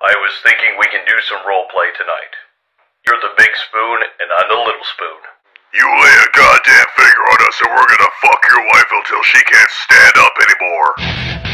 I was thinking we can do some roleplay tonight. You're the big spoon, and I'm the little spoon. You lay a goddamn finger on us and we're gonna fuck your wife until she can't stand up anymore.